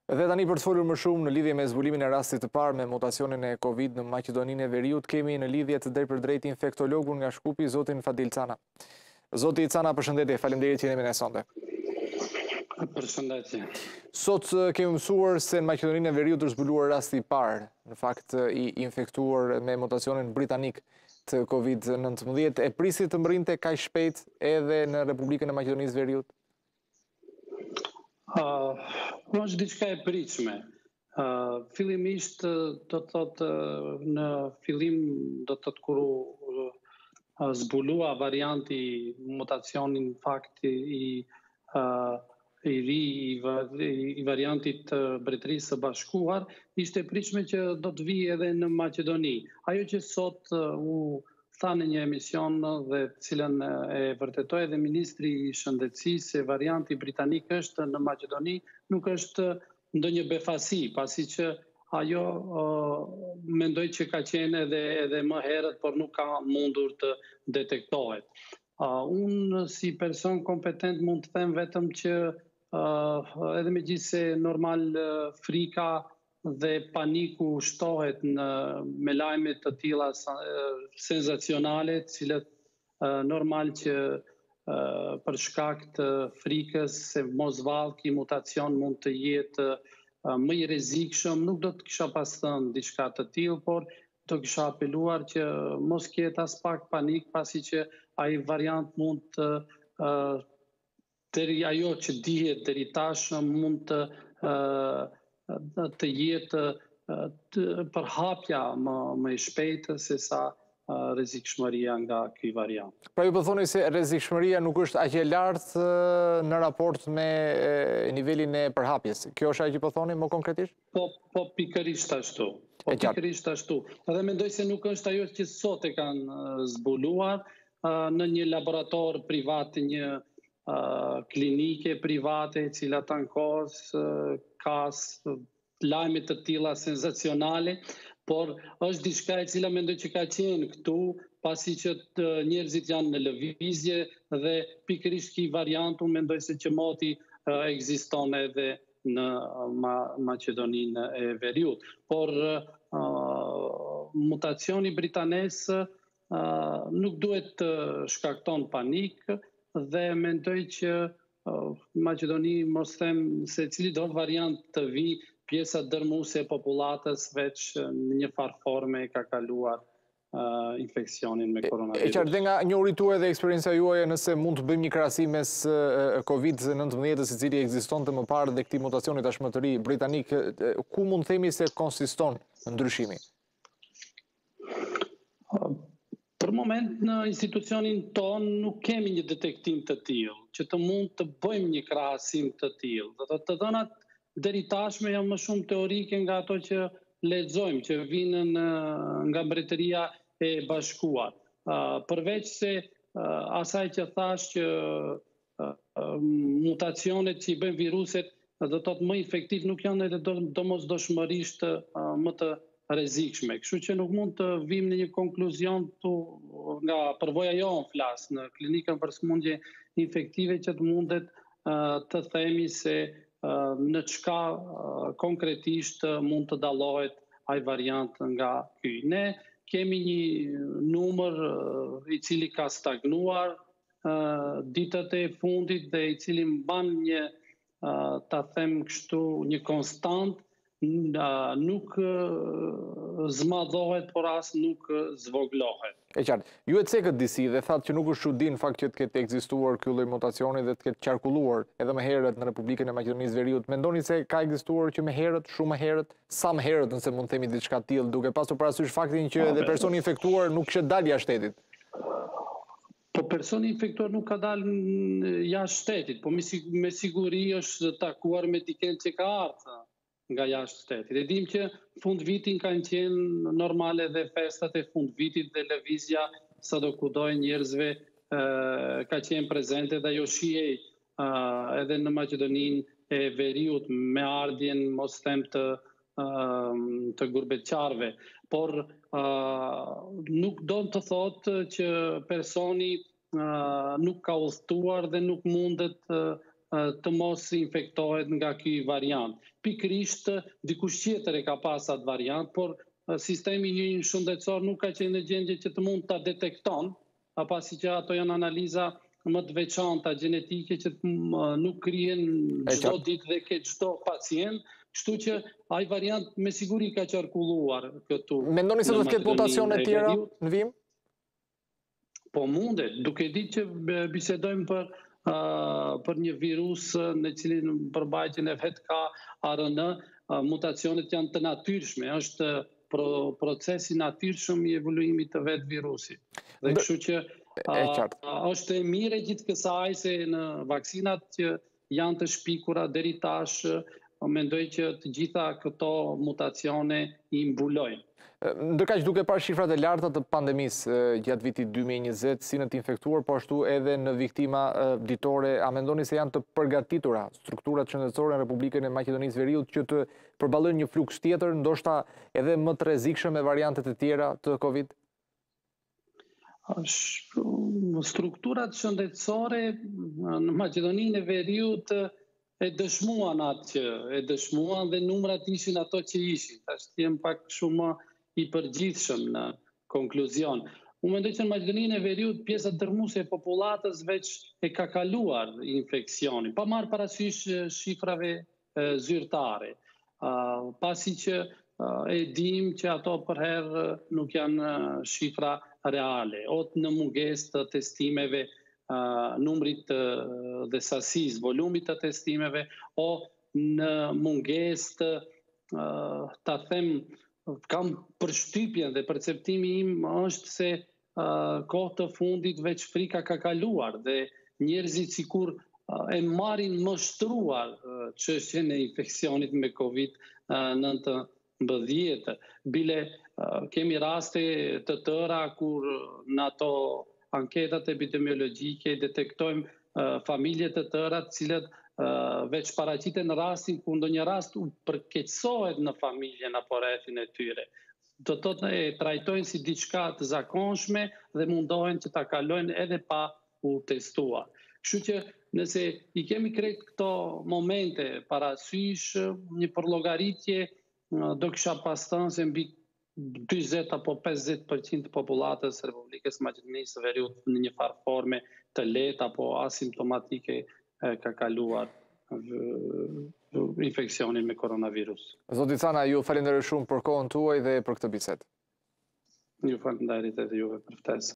Dhe tani për të folur më shumë në lidhje me zbulimin e rastit të parë me mutacionin e Covid në Maqedoninë e Veriut, kemi në lidhje të drejtpërdrejt infektologun nga Shkupi, zotin Fadil Cana. Zoti Cana, përshëndetje, faleminderit që jeni me ne sonte. Përshëndetje. Sot kemi mësuar se në Maqedoninë e Veriut është zbuluar rasti i parë, në fakt i infektuar me mutacionin britanik të Covid-19. E prisit të mrinte kaq shpejt edhe në Republikën e Maqedonisë Veriut? Është diçka e pritshme. Fillimisht do të thotë në fillim do të thotë kur zbulua varianti mutacionin fakti i ri i variantit të Mbretërisë së Bashkuar, ishte e pritshme që do të vijë edhe në Maqedoni. Ajo që sot u tha në një emision dhe cilën e vërtetoi edhe Ministri i Shëndetësisë se varianti britanik është në Maqedoni, nuk është ndonjë befasi, pasi që ajo mendoj që ka qenë edhe më herët, por nuk ka mundur të detektohet. Unë si person kompetent mund të them vetëm që edhe megjithse normal frika dhe paniku shtohet me lajme të tilla senzacionale, të cilët normal që për shkak të frikës se mosvallki mutacion mund të jetë më i rrezikshëm, nuk do të kisha pas thënë diçka të tillë, por do kisha apeluar që mos ketë as pak panik, pasi që ai variant mund deri ajo që dihet deri tashmë mund të jetë përhapja më e shpejtë se sa rrezikshmëria nga ky variant. Pra ju po thoni se rrezikshmëria nuk është aq e lartë në raport me nivelin e përhapjes. Kjo është ajo që po thoni më konkretisht? Po pikërisht ashtu. Pikërisht ashtu. Edhe mendoj se nuk është ajo që sot e kanë zbuluar në një laborator privat, një klinike private, e cila tankos ka lajme të tilla senzacionale, por është diçka e cila mendoj që ka qenë këtu, pasi që njerëzit janë në lëvizje dhe pikërisht ky variant unë mendoj se që moti ekziston edhe në Maqedoninë e Veriut. Por mutacioni britanes nuk duhet të shkakton panik dhe mendoj që Maqedoni mos them se cili do variant të vi, pjesa dërmuese e popullatës veç në një farë forme ka kaluar infeksionin me koronavirus. E qartë, dhe nga njohuri tuaj dhe eksperjenca juaja, nëse mund të bëjmë një krahasim mes Covid-19 i cili ekzistonte më parë dhe këtij mutacioni tashmë të ri britanik, ku mund të themi se konsiston ndryshimi? Për moment në institucionin ton nuk kemi një detektim të tillë, që të mund të bëjmë një krahasim të tillë. Do të dhënat deri tashme janë më shumë teorike nga ato që lexojmë, që vinë nga Mbretëria e Bashkuar. Përveç se asaj që thash që mutacionet që i bëjnë viruset, do të thotë më efektiv, nuk janë edhe domosdoshmërisht më të rrezikshme. Kështu që nuk mund të vim në një konkluzion nga përvoja jonë flas në klinikën për sëmundje infektive që të mundet të themi se në çka konkretisht mund të dallohet ai variant nga ky. Ne kemi një numër i cili ka stagnuar ditët e fundit dhe i cili mban një ta them kështu një konstant, nuk zmadhohet, por as nuk zvoglohet. E qartë. Ju e cekët disi dhe thatë që nuk është çudi në fakt që të ketë ekzistuar ky lloj mutacioni dhe të ketë qarkulluar edhe më herët në Republikën e Maqedonisë Veriut. Mendoni se ka ekzistuar që më herët, shumë më herët, sa më herët nëse mund të themi diçka të tillë, duke pasur parasysh faktin që edhe personi infektuar nuk kishte dalë jashtë shtetit? Po personi infektuar nuk ka dalë jashtë shtetit, po me siguri është takuar me dikën që ka ardhur nga jashtë shtetit. E dim që fund vitin kanë qenë normale dhe festat e fund vitit dhe lëvizja sadokudo e njerëzve ka qenë prezente dhe ajo shihej edhe në Maqedoninë e Veriut me ardhjen mos them të gurbetçarëve. Por nuk do të thotë që personi nuk ka udhëtuar dhe nuk mundet të mos infektohet nga ky variant. pikërisht dikush tjetër e ka pas atë variant, por sistemi një shëndetësor nuk ka qenë në gjendje që të mund ta detekton, pasi që ato janë analiza më të veçanta gjenetike që nuk krijen çdo ditë dhe ke çdo pacient, kështu që ai variant me siguri ka qarkulluar këtu. Mendoni se do të ketë mutacione të tjera në vijim? Po mundet, duke ditë që bisedojmë për një virus në cilin përbajtjen e vet ka RNA, mutacionet janë të natyrshme, është procesi natyrshëm i evoluimit të vet virusit. Dhe kështu që është e mire gjithë kësaj se në vaksinat që janë të shpikura deri tash, mendoj që të gjitha këto mutacione i mbulojnë. Ndërkaq duke parë shifrat e larta të pandemisë gjatë vitit 2020, si në të infektuar, po ashtu edhe në viktima ditore, a mendoni se janë të përgatitura strukturat shëndetësore në Republikën e Maqedonisë Veriut që të përballojnë një fluks tjetër, ndoshta edhe më të rrezikshëm me variantet e tjera të Covid? Strukturat shëndetësore në Maqedoninë e Veriut e dëshmuan atë që e dëshmuan dhe numrat ishin ato që ishin. Tash jem pak shumë i përgjithshëm në konkluzion. Unë mendoj që në Maqedoninë e Veriut pjesa dërmuese e popullatës veç e ka kaluar infeksionin, pa marrë parasysh shifrave zyrtare, pasi që e dim që ato për herë nuk janë shifra reale, ot në mungesë të testimeve, numrit dhe sasisë, volumit të testimeve, o në mungesë të, ta them, kam përshtypjen dhe perceptimi im është se kohë të fundit veç frika ka kaluar dhe njerëzit sikur e marrin më shtruar çështjen e infeksionit me COVID-19. Bile kemi raste të tëra kur në ato anketat epidemiologjike detektojmë familje të tëra të cilët veç paraqiten rastin ku ndonjë rast u përkeqësohet në familjen apo rrethin e tyre. Do të thotë e trajtojnë si diçka të zakonshme dhe mundohen që ta kalojnë edhe pa u testuar. Kështu që nëse i kemi krejt këto momente parasysh, një përllogaritje do kisha pas thënë se mbi 40 apo 50% të popullatës së Republikës Maqedonisë së Veriut në një farë forme të lehtë apo asimptomatike ka kaluar infeksionin me koronavirus. Zoti Cana, ju falenderoj shumë për kohën tuaj dhe për këtë bisedë. Ju falenderoj edhe juve për ftesën.